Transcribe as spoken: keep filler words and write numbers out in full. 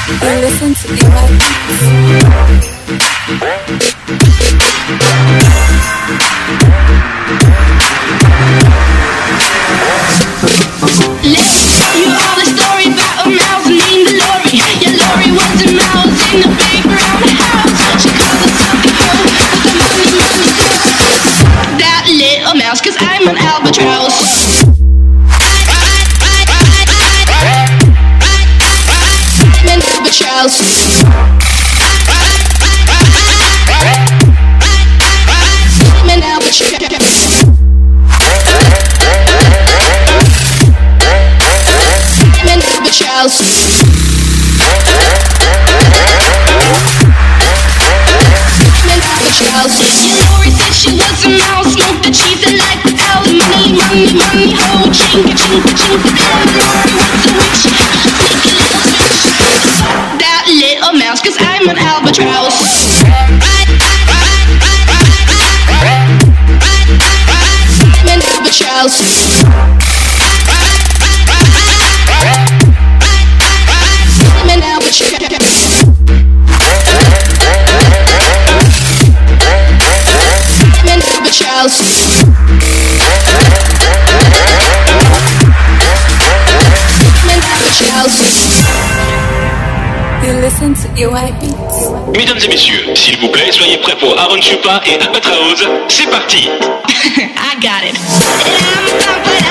You listen to the right Let's tell you all the story about a mouse named Lori. Yeah, Lori was a mouse in a big round house. She called herself the hoe with the money, money girl. That little mouse, cause I'm an albatross. I'm an albatross. I'm an albatross. Albatross. Yeah, Lori said she was a mouse, smoked the cheese and liked the owl. Money, money, money, ho, chinka, chinka, chinka. Lori was a witch, sneaky little bitch. That little mouse, cause I'm an albatross. I'm an albatross. You listen to the right beats. Mesdames et messieurs, s'il vous plaît, soyez prêts pour Aaron Chupa et Albatross. C'est parti. I got it.